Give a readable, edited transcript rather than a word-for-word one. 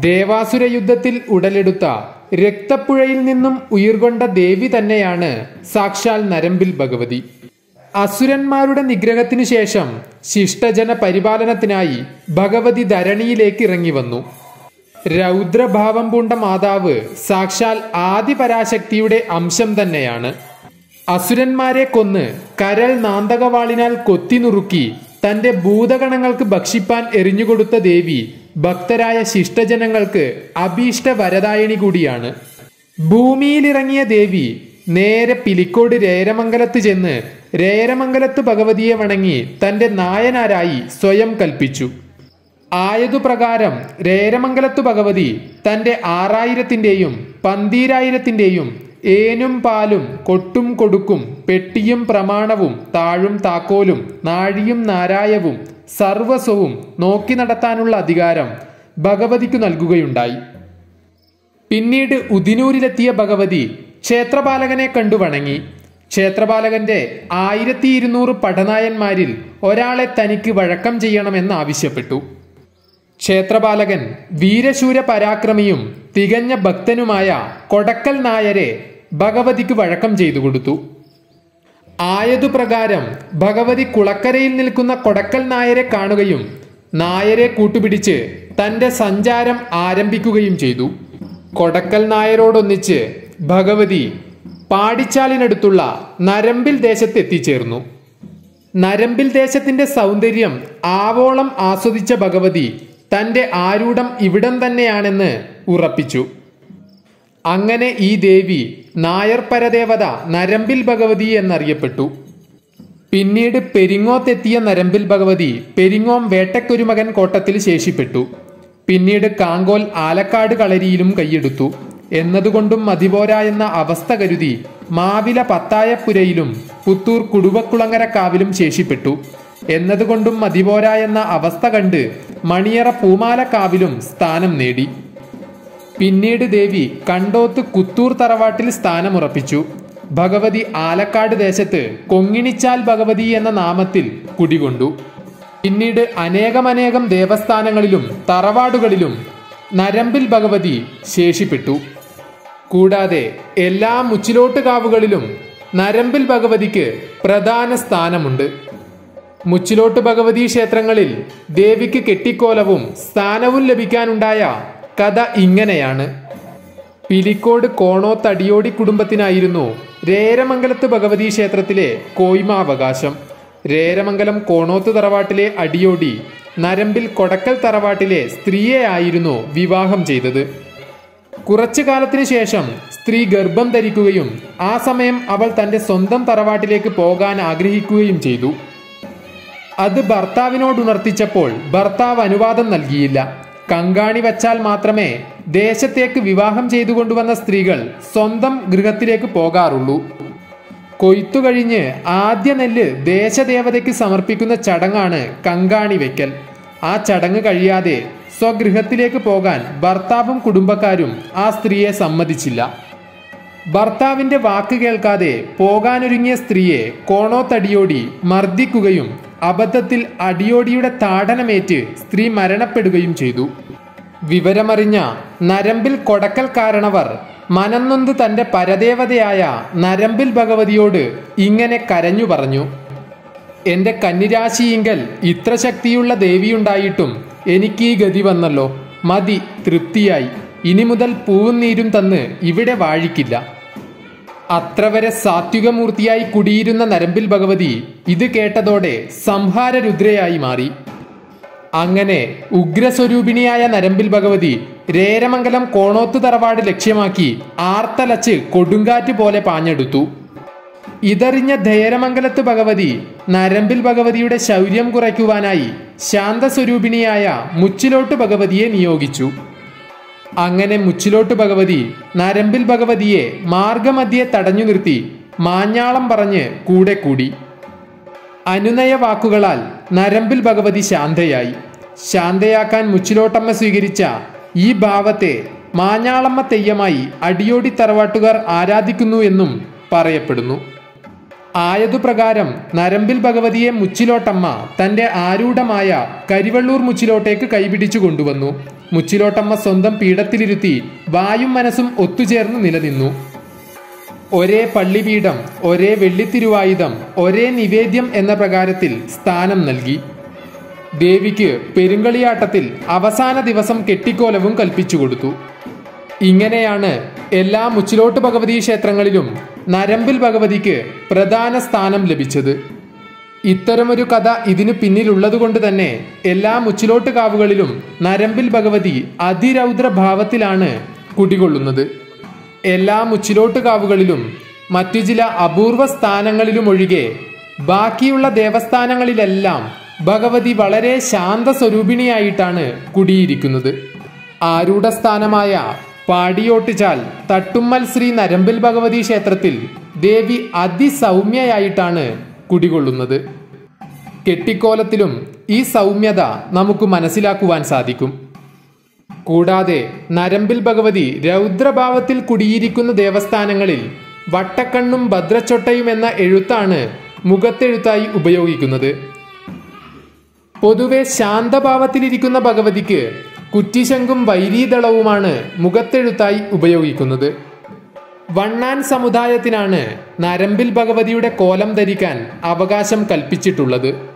ദേവാസുര യുദ്ധത്തിൽ ഉടലെടുത്ത രക്തപ്പുഴയിൽ നിന്നും ഉയിർകൊണ്ട ദേവി തന്നെയാണ് സാക്ഷാൽ നരമ്പിൽ ഭഗവതി. അസുരന്മാരുടെ നിഗ്രഹത്തിനു ശേഷം ശിഷ്ടജന പരിപാലനത്തിനായി ഭഗവതി ധരണിയിലേക്ക് ഇറങ്ങി വന്നു. രൗദ്രഭാവം പൂണ്ട മാതാവ് സാക്ഷാൽ ആദിപരാശക്തിയുടെ അംശം തന്നെയാണ്. അസുരന്മാരെ കൊന്ന് കരൾ നാന്തകവാളിനാൽ കൊത്തിനുറുക്കി തന്റെ ഭൂതഗണങ്ങൾക്ക് ഭക്ഷിപ്പാൻ എറിഞ്ഞുകൊടുത്ത ദേവി ഭക്തരായ ശിഷ്ടജനങ്ങൾക്ക് അഭീഷ്ട വരദായിനി കൂടിയാണ്. ഭൂമിയിലിറങ്ങിയ ദേവി നേരെ പിലിക്കോട് രേരമംഗലത്ത് ചെന്ന് രേരമംഗലത്ത് ഭഗവതിയെ വണങ്ങി തന്റെ നായനാരായി സ്വയം കൽപ്പിച്ചു. ആയതുപ്രകാരം രേരമംഗലത്ത് ഭഗവതി തന്റെ 6000-ന്റെയും 12000-ന്റെയും ഏനും പാലും കൊട്ടും കൊടുക്കും പെട്ടിയും പ്രമാണവും താഴും താക്കോലും നാഴിയും നാരായവും സർവസ്വവും നോക്കി നടത്താനുള്ള അധികാരം ഭഗവതിക്കു നൽകുകയുണ്ടായി. പിന്നീട് ഉദിനൂരിലെത്തിയ ഭഗവതി ക്ഷേത്രപാലകനെ കണ്ടു വണങ്ങി. ക്ഷേത്രപാലകന്റെ 1200 പടനായന്മാരിൽ ഒരാളെ തനിക്ക് വഴക്കം ചെയ്യണമെന്ന് ആവശ്യപ്പെട്ടു. ക്ഷേത്രപാലകൻ വീരശൂര പരാക്രമിയും തികഞ്ഞ ഭക്തനുമായ കൊടക്കൽ നായരെ ഭഗവതിക്ക് വഴക്കം ചെയ്തു കൊടുത്തു. ആയതുപ്രകാരം ഭഗവതി കുളക്കരയിൽ നിൽക്കുന്ന കൊടക്കൽ നായരെ കാണുകയും നായരെ കൂട്ടുപിടിച്ച് തന്റെ സഞ്ചാരം ആരംഭിക്കുകയും ചെയ്തു. കൊടക്കൽ നായരോടൊന്നിച്ച് ഭഗവതി പാടിച്ചാലിനടുത്തുള്ള നരമ്പിൽ ദേശത്ത് എത്തിച്ചേർന്നു. നരമ്പിൽ ദേശത്തിന്റെ സൗന്ദര്യം ആവോളം ആസ്വദിച്ച ഭഗവതി തന്റെ ആരൂഢം ഇവിടം തന്നെയാണെന്ന് ഉറപ്പിച്ചു. അങ്ങനെ ഈ ദേവി നായർ പരദേവത നരമ്പിൽ ഭഗവതി എന്നറിയപ്പെട്ടു. പിന്നീട് പെരിങ്ങോത്തെത്തിയ നരമ്പിൽ ഭഗവതി പെരിങ്ങോം വേട്ടക്കൊരുമകൻ കോട്ടത്തിൽ ശേഷിപ്പെട്ടു. പിന്നീട് കാങ്കോൽ ആലക്കാട് കളരിയിലും കൈയെടുത്തു. എന്നതുകൊണ്ടും മതിപോര എന്ന അവസ്ഥ കരുതി മാവില പത്തായപ്പുരയിലും പുത്തൂർ കുടുവക്കുളങ്ങര കാവിലും ശേഷിപ്പെട്ടു. എന്നതുകൊണ്ടും മതിപോര എന്ന അവസ്ഥ കണ്ട് മണിയറ പൂമാലക്കാവിലും സ്ഥാനം നേടി. പിന്നീട് ദേവി കണ്ടോത്ത് കുത്തൂർ തറവാട്ടിൽ സ്ഥാനമുറപ്പിച്ചു. ഭഗവതി ആലക്കാട് ദേശത്ത് കൊങ്ങിണിച്ചാൽ ഭഗവതി എന്ന നാമത്തിൽ കുടികൊണ്ടു. പിന്നീട് അനേകമനേകം ദേവസ്ഥാനങ്ങളിലും തറവാടുകളിലും നരമ്പിൽ ഭഗവതി ശേഷിപ്പെട്ടു. കൂടാതെ എല്ലാ മുച്ചിലോട്ടുകാവുകളിലും നരമ്പിൽ ഭഗവതിക്ക് പ്രധാന സ്ഥാനമുണ്ട്. മുച്ചിലോട്ട് ഭഗവതി ക്ഷേത്രങ്ങളിൽ ദേവിക്ക് കെട്ടിക്കോലവും സ്ഥാനവും ലഭിക്കാനുണ്ടായ കഥ ഇങ്ങനെയാണ്. പിലിക്കോട് കോണോത്തടിയോടി കുടുംബത്തിനായിരുന്നു രേരമംഗലത്ത് ഭഗവതി ക്ഷേത്രത്തിലെ കോയ്മാവകാശം. രേരമംഗലം കോണോത്ത് തറവാട്ടിലെ അടിയോടി നരമ്പിൽ കൊടക്കൽ തറവാട്ടിലെ സ്ത്രീയെ ആയിരുന്നു വിവാഹം ചെയ്തത്. കുറച്ചു കാലത്തിനു ശേഷം സ്ത്രീ ഗർഭം ധരിക്കുകയും ആ സമയം അവൾ തന്റെ സ്വന്തം തറവാട്ടിലേക്ക് പോകാൻ ആഗ്രഹിക്കുകയും ചെയ്തു. അത് ഭർത്താവിനോടുണർത്തിച്ചപ്പോൾ ഭർത്താവ് അനുവാദം നൽകിയില്ല. കങ്കാണി വച്ചാൽ മാത്രമേ ദേശത്തേക്ക് വിവാഹം ചെയ്തു കൊണ്ടുവന്ന സ്ത്രീകൾ സ്വന്തം ഗൃഹത്തിലേക്ക് പോകാറുള്ളൂ. കൊയ്ത്തു കഴിഞ്ഞ് ആദ്യ നെല്ല് ദേശദേവതയ്ക്ക് സമർപ്പിക്കുന്ന ചടങ്ങാണ് കങ്കാണി വയ്ക്കൽ. ആ ചടങ്ങ് കഴിയാതെ സ്വഗൃഹത്തിലേക്ക് പോകാൻ ഭർത്താവും കുടുംബക്കാരും ആ സ്ത്രീയെ സമ്മതിച്ചില്ല. ഭർത്താവിന്റെ വാക്ക് കേൾക്കാതെ പോകാനൊരുങ്ങിയ സ്ത്രീയെ കോണോത്തടിയോടി മർദ്ദിക്കുകയും അബദ്ധത്തിൽ അടിയോടിയുടെ താടനമേറ്റ് സ്ത്രീ മരണപ്പെടുകയും ചെയ്തു. വിവരമറിഞ്ഞ നരമ്പിൽ കൊടക്കൽ കാരണവർ മനംനൊന്ത് തന്റെ പരദേവതയായ നരമ്പിൽ ഭഗവതിയോട് ഇങ്ങനെ കരഞ്ഞു പറഞ്ഞു: എന്റെ കന്നിരാശിയിങ്കൽ ഇത്ര ശക്തിയുള്ള ദേവിയുണ്ടായിട്ടും എനിക്ക് ഈ ഗതി വന്നല്ലോ. മതി, തൃപ്തിയായി. ഇനി മുതൽ പൂവും നീരും തന്ന് ഇവിടെ വാഴിക്കില്ല. അത്ര വരെ സാത്വികമൂർത്തിയായി കുടിയിരുന്ന നരമ്പിൽ ഭഗവതി ഇത് കേട്ടതോടെ സംഹാരരുദ്രയായി മാറി. അങ്ങനെ ഉഗ്രസ്വരൂപിണിയായ നരമ്പിൽ ഭഗവതി രേരമംഗലം കോണോത്ത് തറവാട് ലക്ഷ്യമാക്കി ആർത്തലച്ച് കൊടുങ്കാറ്റ് പോലെ പാഞ്ഞെടുത്തു. ഇതറിഞ്ഞ ധേരമംഗലത്ത് ഭഗവതി നരമ്പിൽ ഭഗവതിയുടെ ശൗര്യം കുറയ്ക്കുവാനായി ശാന്തസ്വരൂപിണിയായ മുച്ചിലോട്ട് ഭഗവതിയെ നിയോഗിച്ചു. അങ്ങനെ മുച്ചിലോട്ട് ഭഗവതി നരമ്പിൽ ഭഗവതിയെ മാർഗമധ്യേ തടഞ്ഞു നിർത്തി മാഞ്ഞാളം പറഞ്ഞ് കൂടെ കൂടി. അനുനയ വാക്കുകളാൽ നരമ്പിൽ ഭഗവതി ശാന്തയായി. ശാന്തയാക്കാൻ മുച്ചിലോട്ടമ്മ സ്വീകരിച്ച ഈ ഭാവത്തെ മാഞ്ഞാളമ്മ തെയ്യമായി അടിയോടി തറവാട്ടുകാർ ആരാധിക്കുന്നു എന്നും പറയപ്പെടുന്നു. ആയതുപ്രകാരം നരമ്പിൽ ഭഗവതിയെ മുച്ചിലോട്ടമ്മ തൻ്റെ ആരൂഢമായ കരിവള്ളൂർ മുച്ചിലോട്ടേക്ക് കൈപിടിച്ചു കൊണ്ടുവന്നു. മുച്ചിലോട്ടമ്മ സ്വന്തം പീഠത്തിലിരുത്തി വായും മനസ്സും ഒത്തുചേർന്ന് നിലനിന്നു. ഒരേ പള്ളിപീഠം, ഒരേ വെള്ളിത്തിരുവായുധം, ഒരേ നിവേദ്യം എന്ന പ്രകാരത്തിൽ സ്ഥാനം നൽകി. ദേവിക്ക് പെരുങ്കളിയാട്ടത്തിൽ അവസാന ദിവസം കെട്ടിക്കോലവും കൽപ്പിച്ചു കൊടുത്തു. ഇങ്ങനെയാണ് എല്ലാ മുച്ചിലോട്ട് ഭഗവതി ക്ഷേത്രങ്ങളിലും നരമ്പിൽ ഭഗവതിക്ക് പ്രധാന സ്ഥാനം ലഭിച്ചത്. ഇത്തരമൊരു കഥ ഇതിനു പിന്നിലുള്ളതുകൊണ്ട് തന്നെ എല്ലാ മുച്ചിലോട്ട് കാവുകളിലും നരമ്പിൽ ഭഗവതി അതിരൗദ്ര ഭാവത്തിലാണ് കുടികൊള്ളുന്നത്. എല്ലാ മുച്ചിലോട്ട് കാവുകളിലും മറ്റു ചില അപൂർവ സ്ഥാനങ്ങളിലുമൊഴികെ ബാക്കിയുള്ള ദേവസ്ഥാനങ്ങളിലെല്ലാം ഭഗവതി വളരെ ശാന്തസ്വരൂപിണിയായിട്ടാണ് കുടിയിരിക്കുന്നത്. ആരൂഢസ്ഥാനമായ പാടിയോട്ടുചാൽ തട്ടുമ്മൽ ശ്രീ നരമ്പിൽ ഭഗവതി ക്ഷേത്രത്തിൽ ദേവി അതിസൗമ്യയായിട്ടാണ് കുടികൊള്ളുന്നത്. കെട്ടിക്കോലത്തിലും ഈ സൗമ്യത നമുക്ക് മനസ്സിലാക്കുവാൻ സാധിക്കും. കൂടാതെ നരമ്പിൽ ഭഗവതി രൗദ്രഭാവത്തിൽ കുടിയിരിക്കുന്ന ദേവസ്ഥാനങ്ങളിൽ വട്ടക്കണ്ണും ഭദ്രച്ചൊട്ടയും എന്ന എഴുത്താണ് മുഖത്തെഴുത്തായി ഉപയോഗിക്കുന്നത്. പൊതുവെ ശാന്തഭാവത്തിലിരിക്കുന്ന ഭഗവതിക്ക് കുറ്റിശങ്കും വൈരീദളവുമാണ് മുഖത്തെഴുത്തായി ഉപയോഗിക്കുന്നത്. വണ്ണാൻ സമുദായത്തിനാണ് നരമ്പിൽ ഭഗവതിയുടെ കോലം ധരിക്കാൻ അവകാശം കൽപ്പിച്ചിട്ടുള്ളത്.